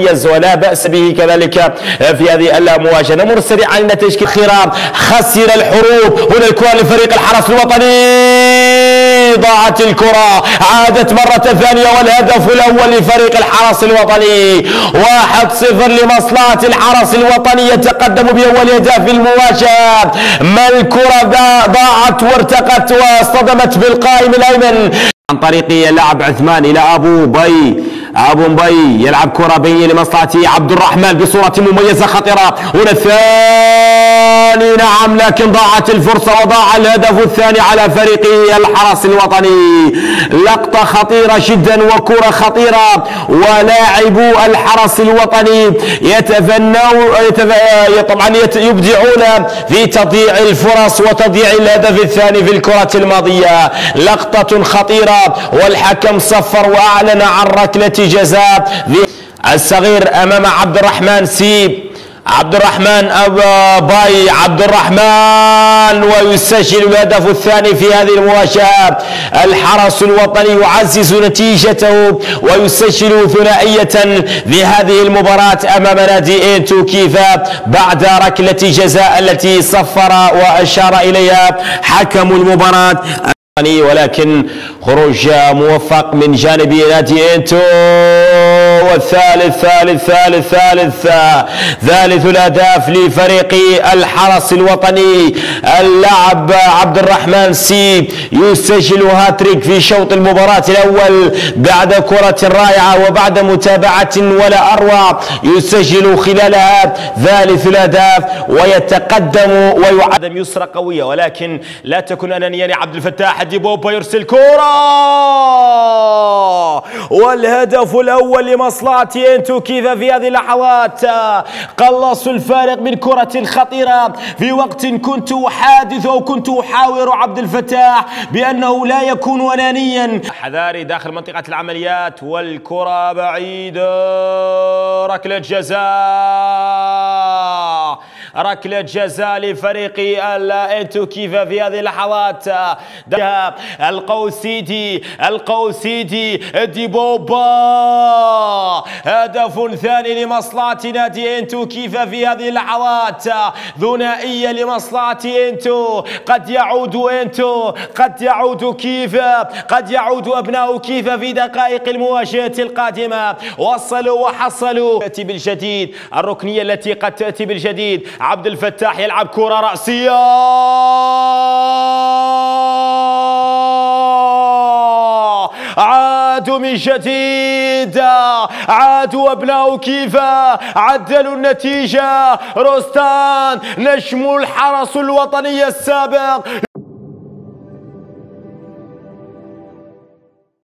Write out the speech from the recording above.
ولا بأس به كذلك في هذه المواجهة. نمر سريعا إلى تشكيل خيرا. خسر الحروب. هنا الكرة لفريق الحرس الوطني، ضاعت الكرة، عادت مرة ثانية والهدف الأول لفريق الحرس الوطني. 1-0 لمصلحة الحرس الوطني، يتقدم بأول هدف في المواجهة. ما الكرة ضاعت وارتقت واصطدمت بالقائم الأيمن عن طريق اللاعب عثمان إلى أبو مبي يلعب كرة بين لمصلحة عبد الرحمن بصورة مميزة خطرة. هنا الثاني، نعم، لكن ضاعت الفرصة وضاع الهدف الثاني على فريق الحرس الوطني. لقطة خطيرة جدا وكرة خطيرة، ولاعبو الحرس الوطني طبعا يبدعون في تضييع الفرص وتضييع الهدف الثاني في الكرة الماضية. لقطة خطيرة والحكم صفر وأعلن عن ركلة جزاء الصغير أمام عبد الرحمن عبد الرحمن ويسجل الهدف الثاني في هذه المواجهة. الحرس الوطني يعزز نتيجته ويسجل ثنائية في هذه المباراة أمام نادي إنتو كيفا بعد ركلة جزاء التي صفر وأشار إليها حكم المباراة، ولكن خروج موفق من جانب نادي إنتو. والثالث ثالث الأهداف لفريق الحرس الوطني. اللاعب عبد الرحمن يسجل هاتريك في شوط المباراة الأول بعد كرة رائعة وبعد متابعة ولا أروع، يسجل خلالها ثالث الأهداف ويتقدم ويعدم يسرى قوية، ولكن لا تكن أنانيا. عبد الفتاح ديبوبا يرسل كرة والهدف الأول لمصلحة إنتو كيفا في هذه اللحظات. قلصوا الفارق من كرة خطيرة في وقت كنت أحادث أو كنت أحاور عبد الفتاح بأنه لا يكون أنانيا. حذاري داخل منطقة العمليات والكرة بعيدة. ركلة جزاء لفريق إنتو كيفا في هذه اللحظات. القوسيدي ديبوبا، هدف ثاني لمصلحة نادي إنتو كيفا في هذه اللحظات. ثنائية لمصلحة إنتو. قد يعود كيفا، قد يعود أبناء كيفا في دقائق المواجهة القادمة. وصلوا وحصلوا. تأتي بالجديد الركنية التي قد تأتي بالجديد. عبد الفتاح يلعب كرة رأسية، عادوا من جديد، عادوا أبناء كيفا، عدلوا النتيجة. روستان نجم الحرس الوطني السابق